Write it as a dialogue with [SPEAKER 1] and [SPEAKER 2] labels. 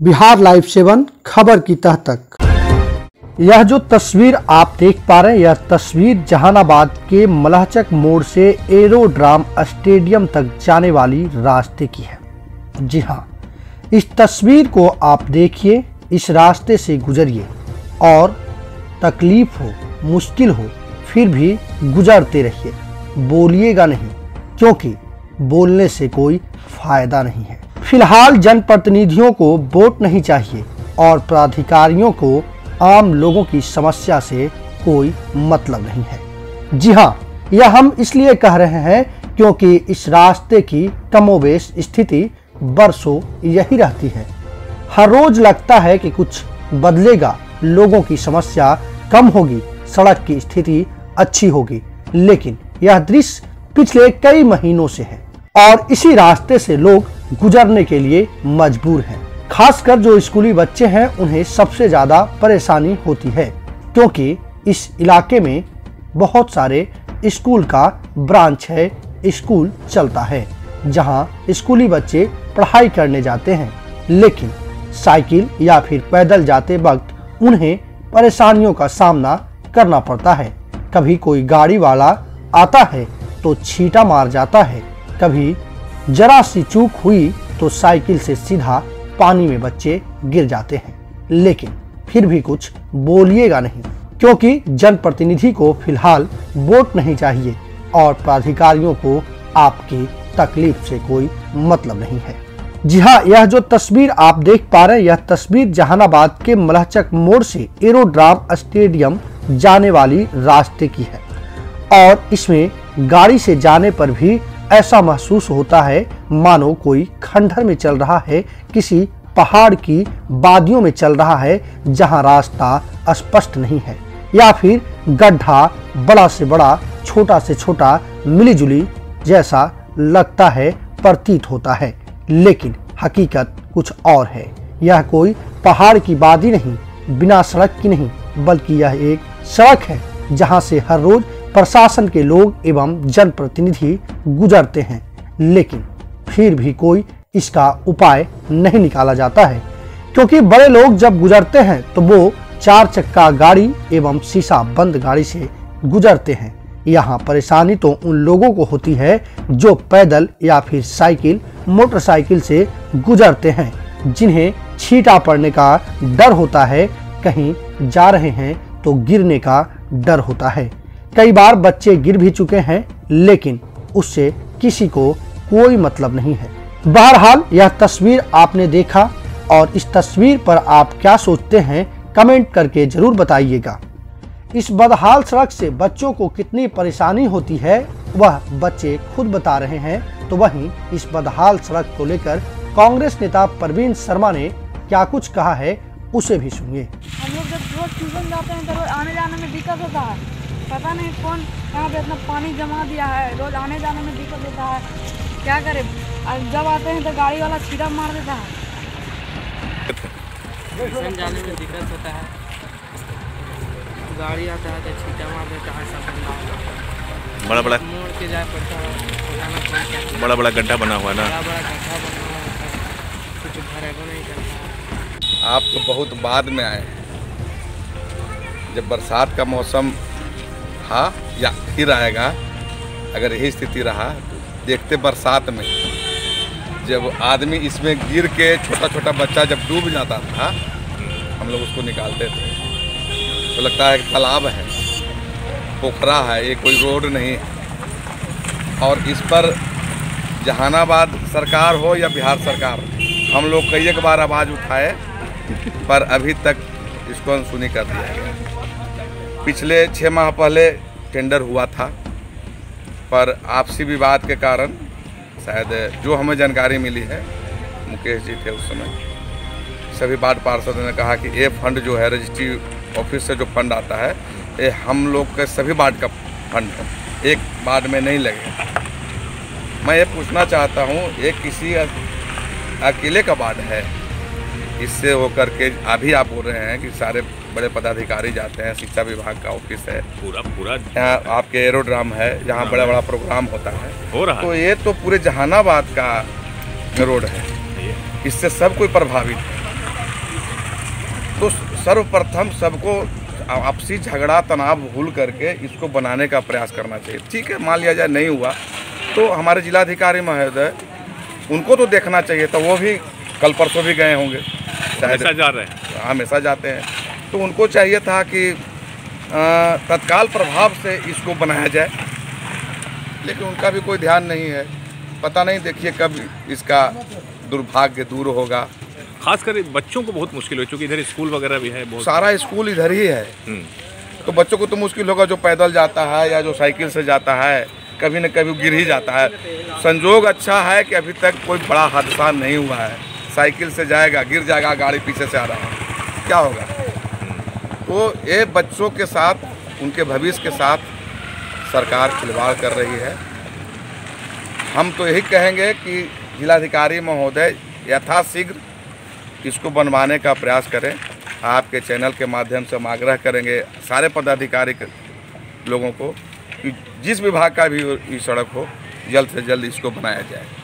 [SPEAKER 1] Bihar live 7 खबर की तह तक। यह जो तस्वीर आप देख पा रहे हैं, यह तस्वीर जहानाबाद के मलहचक मोड़ से एरोड्राम स्टेडियम तक जाने वाली रास्ते की है। जी हाँ, इस तस्वीर को आप देखिए, इस रास्ते से गुजरिए और तकलीफ हो, मुश्किल हो, फिर भी गुजरते रहिए। बोलिएगा नहीं, क्योंकि बोलने से कोई फायदा नहीं है। फिलहाल जनप्रतिनिधियों को वोट नहीं चाहिए और प्राधिकारियों को आम लोगों की समस्या से कोई मतलब नहीं है। जी हाँ, यह हम इसलिए कह रहे हैं क्योंकि इस रास्ते की कमोबेश स्थिति बरसों यही रहती है। हर रोज लगता है कि कुछ बदलेगा, लोगों की समस्या कम होगी, सड़क की स्थिति अच्छी होगी, लेकिन यह दृश्य पिछले कई महीनों से है और इसी रास्ते से लोग गुजरने के लिए मजबूर हैं। खासकर जो स्कूली बच्चे हैं, उन्हें सबसे ज्यादा परेशानी होती है, क्योंकि इस इलाके में बहुत सारे स्कूल का ब्रांच है, स्कूल चलता है, जहां स्कूली बच्चे पढ़ाई करने जाते हैं, लेकिन साइकिल या फिर पैदल जाते वक्त उन्हें परेशानियों का सामना करना पड़ता है। कभी कोई गाड़ी वाला आता है तो छींटा मार जाता है, कभी जरा सी चूक हुई तो साइकिल से सीधा पानी में बच्चे गिर जाते हैं। लेकिन फिर भी कुछ बोलिएगा नहीं, क्योंकि जनप्रतिनिधि को फिलहाल वोट नहीं चाहिए और प्राधिकारियों को आपकी तकलीफ से कोई मतलब नहीं है। जी हाँ, यह जो तस्वीर आप देख पा रहे हैं, यह तस्वीर जहानाबाद के मलहचक मोड़ से एरोड्राम स्टेडियम जाने वाली रास्ते की है और इसमें गाड़ी से जाने पर भी ऐसा महसूस होता है मानो कोई खंडहर में चल रहा है, किसी पहाड़ की वादियों में चल रहा है, जहां रास्ता स्पष्ट नहीं है या फिर गड्ढा बड़ा से बड़ा, छोटा से छोटा, मिलीजुली जैसा लगता है, प्रतीत होता है, लेकिन हकीकत कुछ और है। यह कोई पहाड़ की वादी नहीं, बिना सड़क की नहीं, बल्कि यह एक सड़क है जहां से हर रोज प्रशासन के लोग एवं जनप्रतिनिधि गुजरते हैं, लेकिन फिर भी कोई इसका उपाय नहीं निकाला जाता है, क्योंकि बड़े लोग जब गुजरते हैं तो वो 4 चक्का गाड़ी एवं शीशा बंद गाड़ी से गुजरते हैं। यहाँ परेशानी तो उन लोगों को होती है जो पैदल या फिर साइकिल, मोटरसाइकिल से गुजरते हैं, जिन्हें छींटा पड़ने का डर होता है, कहीं जा रहे हैं तो गिरने का डर होता है। कई बार बच्चे गिर भी चुके हैं, लेकिन उससे किसी को कोई मतलब नहीं है। बहरहाल यह तस्वीर आपने देखा और इस तस्वीर पर आप क्या सोचते हैं, कमेंट करके जरूर बताइएगा। इस बदहाल सड़क से बच्चों को कितनी परेशानी होती है वह बच्चे खुद बता रहे हैं। तो वहीं इस बदहाल सड़क को लेकर कांग्रेस नेता परवीन शर्मा ने क्या कुछ कहा है, उसे भी सुनिए।
[SPEAKER 2] हम लोग जब रोज ट्यूशन जाते हैं तो रोज आने जाने में दिक्कत होता है। पता नहीं कौन यहाँ पे इतना पानी जमा दिया है, रोज आने जाने में दिक्कत होता है। क्या करें, जब आते हैं तो गाड़ी वाला छींटा मार देता है। ट्यूशन जाने में दिक्कत होता है, गाड़ी आता है तो छींटा मार देता है। सब बड़ा बड़ा मोड़ के जाए पड़ता है,
[SPEAKER 3] बड़ा बड़ा गड्ढा बना हुआ ना,
[SPEAKER 2] बड़ा बड़ा गड्ढा बना हुआ है, कुछ भरेगा नहीं करता।
[SPEAKER 4] आप तो बहुत बाद में आए, जब बरसात का मौसम था या फिर आएगा, अगर यही स्थिति रहा तो देखते बरसात में जब आदमी इसमें गिर के, छोटा छोटा बच्चा जब डूब जाता था, हम लोग उसको निकालते थे तो लगता है कि तालाब है, पोखरा है, ये कोई रोड नहीं है। और इस पर जहानाबाद सरकार हो या बिहार सरकार, हम लोग कई एक बार आवाज़ उठाए पर अभी तक इसको अनसुनी कर दिया गया। पिछले 6 माह पहले टेंडर हुआ था, पर आपसी विवाद के कारण, शायद जो हमें जानकारी मिली है, मुकेश जी थे उस समय, सभी वार्ड पार्षद ने कहा कि ये फंड जो है रजिस्ट्री ऑफिस से जो फंड आता है, ये हम लोग के सभी वार्ड का फंड है, एक वार्ड में नहीं लगेगा। मैं ये पूछना चाहता हूँ, ये किसी अकेले का वार्ड है? इससे होकर के अभी आप बोल रहे हैं कि सारे बड़े पदाधिकारी जाते हैं, शिक्षा विभाग का ऑफिस है, पूरा यहाँ आपके एरोड्राम है, जहाँ बड़ा बड़ा प्रोग्राम होता है, हो रहा तो ये तो पूरे जहानाबाद का रोड है, इससे सब कोई प्रभावित है। तो सर्वप्रथम सबको आपसी झगड़ा तनाव भूल करके इसको बनाने का प्रयास करना चाहिए। ठीक है, मान लिया जाए नहीं हुआ तो हमारे जिलाधिकारी महोदय उनको तो देखना चाहिए था, वो भी कल परसों भी गए होंगे,
[SPEAKER 3] हमेशा जा रहे हैं,
[SPEAKER 4] हमेशा जाते हैं, तो उनको चाहिए था कि तत्काल प्रभाव से इसको बनाया जाए, लेकिन उनका भी कोई ध्यान नहीं है। पता नहीं, देखिए कब इसका दुर्भाग्य दूर होगा।
[SPEAKER 3] खासकर बच्चों को बहुत मुश्किल हो, क्योंकि इधर स्कूल वगैरह भी है, बहुत
[SPEAKER 4] सारा स्कूल इधर ही है, तो बच्चों को तो मुश्किल होगा जो पैदल जाता है या जो साइकिल से जाता है, कभी न कभी गिर ही जाता है। संजोग अच्छा है कि अभी तक कोई बड़ा हादसा नहीं हुआ है। साइकिल से जाएगा, गिर जाएगा, गाड़ी पीछे से आ रहा है, क्या होगा? तो ये बच्चों के साथ, उनके भविष्य के साथ सरकार खिलवाड़ कर रही है। हम तो यही कहेंगे कि जिलाधिकारी महोदय यथाशीघ्र इसको बनवाने का प्रयास करें। आपके चैनल के माध्यम से हम आग्रह करेंगे सारे पदाधिकारी लोगों को कि जिस विभाग का भी ये सड़क हो, जल्द से जल्द इसको बनाया जाए।